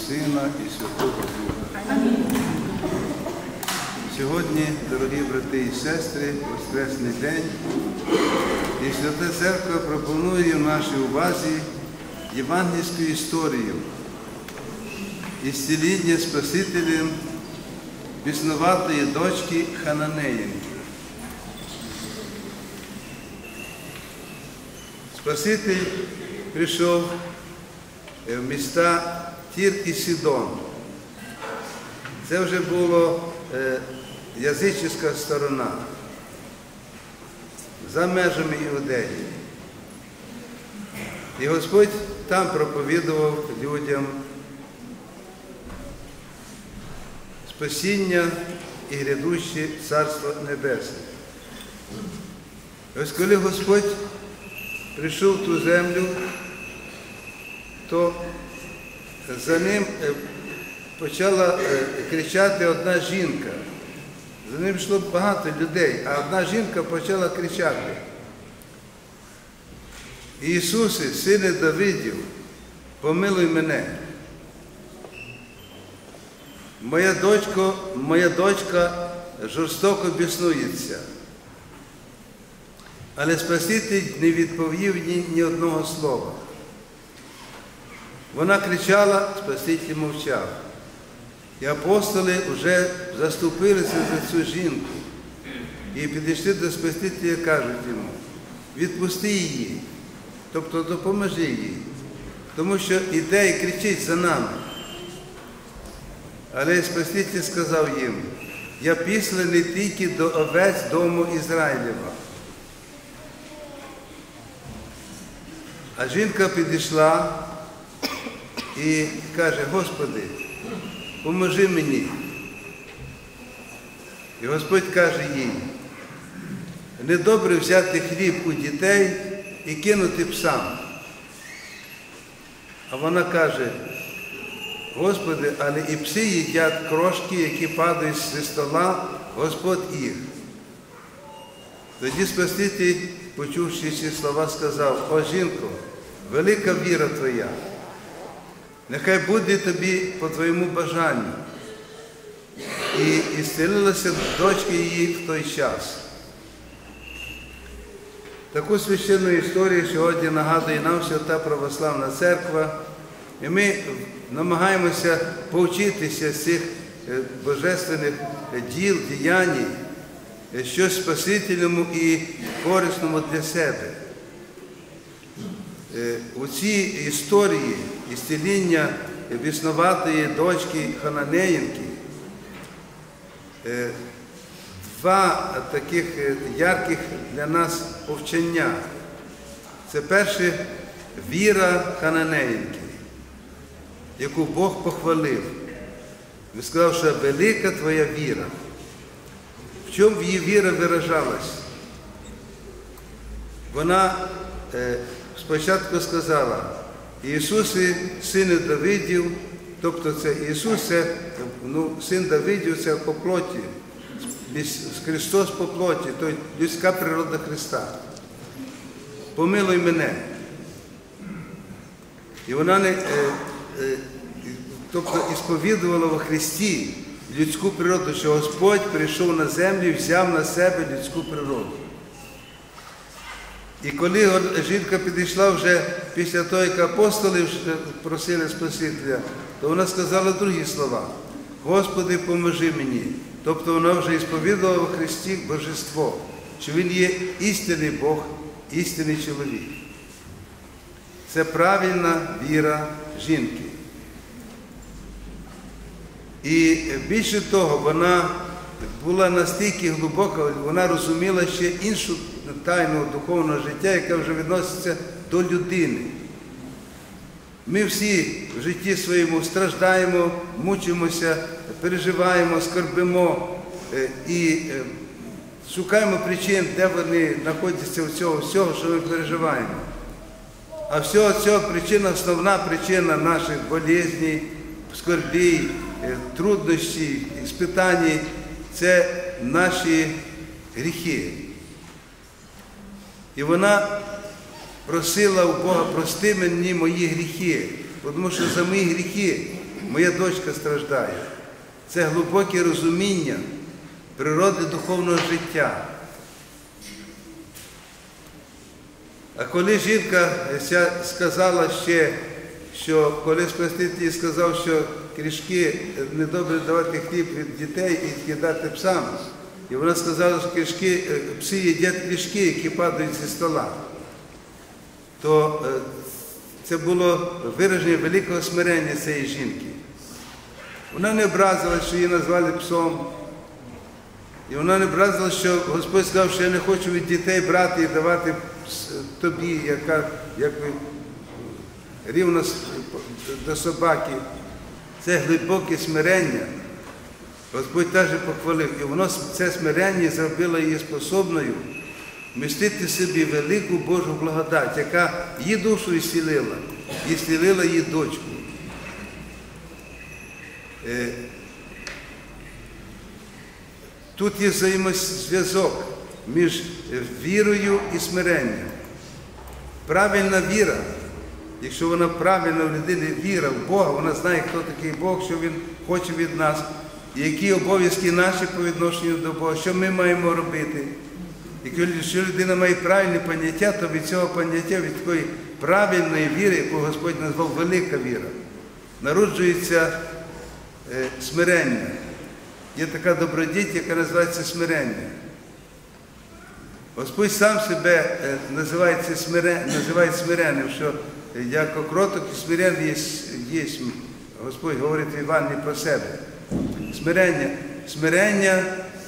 Сина і Святого Духа. Амінь. Сьогодні, дорогі брати і сестри, Воскресний день, і Свята Церква пропонує в нашій увазі євангельську історію ісціління Спасителем біснуватої дочки Хананеїнки. Спаситель прийшов в міста Тір і Сидон. Це вже була язичницька сторона, за межами Іудеї. І Господь там проповідував людям спасіння і грядуще Царство Небесне. Ось коли Господь прийшов в ту землю, то за ним почала кричати одна жінка. За ним йшло багато людей, а одна жінка почала кричати: Ісусе, сине Давидів, помилуй мене. Моя дочка жорстоко біснується. Але Спаситель не відповів ні одного слова. Вона кричала, Спаситель мовчав. І апостоли вже заступилися за цю жінку. І підійшли до Спасителя і кажуть йому: відпусти її, тобто допоможи їй, тому що іде і кричить за нами. Але Спаситель сказав їм: я післаний тільки до овець дому Ізраїлєва. А жінка підійшла і каже: Господи, поможи мені. І Господь каже їй: недобре взяти хліб у дітей і кинути псам. А вона каже: Господи, але і пси їдять крошки, які падають зі стола, Господь їх. Тоді Спаситель, почувши ці слова, сказав: о, жінко, велика віра твоя, нехай буде тобі по твоєму бажанню. І зцілилася дочка її в той час. Таку священну історію сьогодні нагадує нам Свята Православна Церква. І ми намагаємося повчитися з цих божественних діл, діянь, щось спасительному і корисному для себе. У цій історії ісціління біснуватої дочки Хананеїнки два таких ярких для нас повчення. Це перше – віра Хананеїнки, яку Бог похвалив. Він сказав, що велика твоя віра. В чому її віра виражалась? Вона спочатку сказала: Ісусе, сине Давидів, тобто це Ісус, син Давидів, це по плоті, Христос по плоті, тобто людська природа Христа. Помилуй мене. І вона ісповідувала во Христі людську природу, що Господь прийшов на землю і взяв на себе людську природу. І коли жінка підійшла вже після того, як апостоли просили Спасителя, то вона сказала другі слова: Господи, поможи мені. Тобто вона вже ісповідувала в Христі Божество, що Він є істинний Бог, істинний чоловік. Це правильна віра жінки. І більше того, вона була настільки глибока, вона розуміла ще іншу тайну духовного життя, яка вже відноситься до людини. Ми всі в житті своєму страждаємо, мучимося, переживаємо, скорбимо і шукаємо причин, де вони знаходяться в цього всього, що ми переживаємо. А всього цього причина, основна причина наших болезней, скорбій, труднощів, іспитань – це наші гріхи. І вона просила у Бога: прости мені мої гріхи, тому що за мої гріхи моя дочка страждає. Це глибоке розуміння природи духовного життя. А коли жінка сказала ще, що коли Спаситель сказав, що крішки недобре давати хліб від дітей і кидати псам, і вона сказала, що пси їдять крішки, які падають зі стола, то це було вираження великого смирення цієї жінки. Вона не образилась, що її назвали псом. І вона не образилась, що Господь сказав, що я не хочу від дітей брати і давати тобі, як рівно до собаки. Це глибоке смирення. Господь теж похвалив. І воно, це смирення зробило її способною вмістити в собі велику Божу благодать, яка її душу ісцілила, і ісцілила її дочку. Тут є взаємозв'язок між вірою і смиренням. Правильна віра, якщо вона правильна в людині віра в Бога, вона знає, хто такий Бог, що Він хоче від нас, і які обов'язки наші по відношенню до Бога, що ми маємо робити. Якщо людина має правильне поняття, то від цього поняття, від такої правильної віри, яку Господь назвав велика віра, народжується смирення. Є така добродіть, яка називається смирення. Господь сам себе називає смиренним, що як кроток і смиренний є, Господь говорить в Івані про себе. Смирення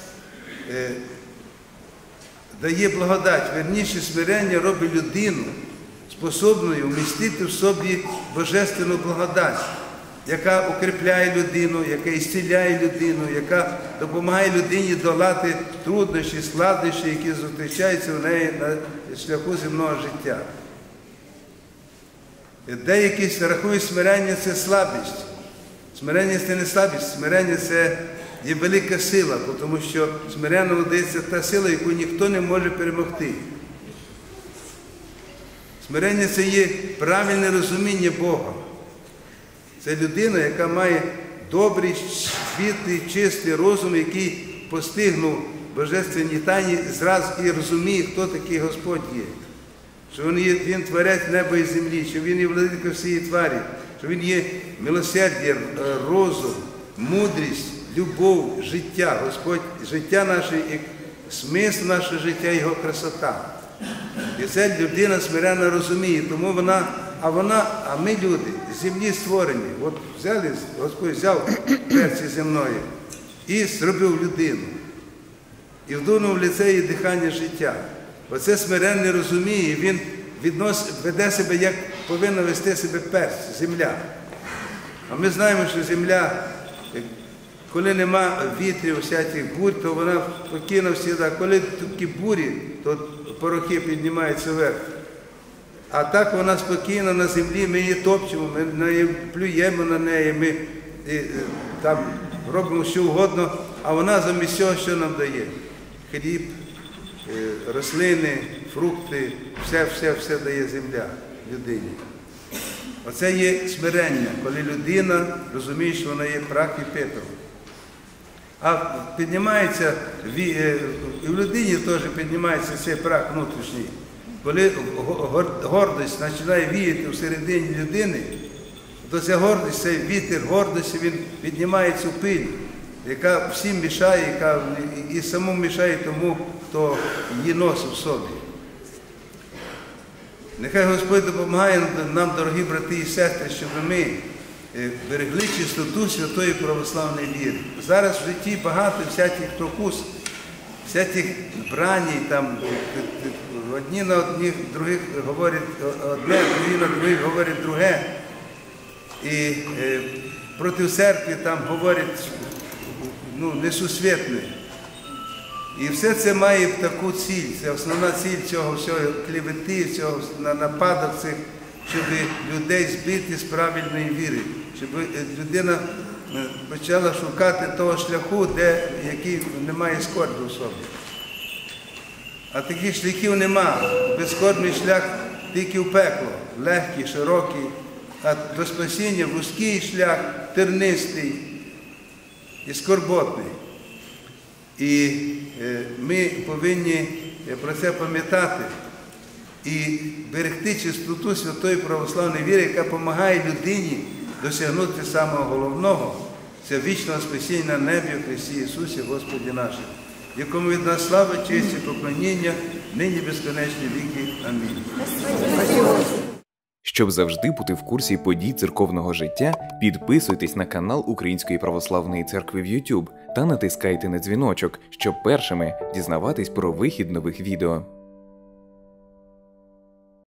дає благодать, верніше смирення робить людину способною вмістити в собі божественну благодать, яка укріпляє людину, яка ісціляє людину, яка допомагає людині долати труднощі, складнощі, які зустрічаються в неї на шляху земного життя. Деякі рахують смирення – це слабість. Смирення – це не слабість, смирення – це є велика сила, тому що смиренному дається та сила, яку ніхто не може перемогти. Смирення – це є правильне розуміння Бога. Це людина, яка має добрий, світлий, чистий розум, який постигнув божественні тайні, зразу і розуміє, хто такий Господь є. Що Він творець неба і землі, що Він є владика всієї тварі, що Він є милосердя, розум, мудрість, любов, життя. Господь, життя наше, і смисл нашого життя, Його красота. І це людина смиренно розуміє, тому а ми люди, з землі створені. От Господь взяв перці земної і зробив людину. І вдунув в лице її дихання життя. Оце смиренно розуміє, він веде себе, як повинна вести себе перць, земля. А ми знаємо, що земля, коли нема вітрів, всяких бурь, то вона спокійна всіда. Коли такі бурі, то порохи піднімаються вверх. А так вона спокійна на землі, ми її топчемо, ми плюємо на неї, ми там робимо що угодно, а вона замість цього, що нам дає? Хліб, рослини, фрукти, все дає земля людині. Оце є смирення, коли людина розуміє, що вона є прах і пепел. А піднімається, і в людині теж піднімається цей прах внутрішній. Коли гордість починає віяти всередині людини, то ця гордість, цей вітер гордості, він піднімає цю пиль, яка всім мішає, яка і самому мішає тому, хто її носить в собі. Нехай Господь допомагає нам, дорогі брати і сестри, щоб ми берегли чистоту святої православної віри. Зараз в житті багато всяких спокус, всяких браній, там одні на одних, других говорять одне, другі на других говорять друге. І проти церкви там говорять несусвітне. І все це має таку ціль, це основна ціль цього всього клевети, цього нападок цих, щоб людей збити з правильної віри, щоб людина почала шукати того шляху, який немає скорби в собі. А таких шляхів нема. Безскорбний шлях тільки в пекло, легкий, широкий, а до спасіння вузький шлях, тернистий і скорботний. І ми повинні про це пам'ятати і берегти чистоту святої православної віри, яка допомагає людині досягнути самого головного – це вічного спасіння на небі в Христі Ісусі, Господі нашому, якому від нас слава, честь і поклоніння, нині безконечні віки. Амінь. Щоб завжди бути в курсі подій церковного життя, підписуйтесь на канал Української Православної Церкви в YouTube та натискайте на дзвіночок, щоб першими дізнаватись про вихід нових відео.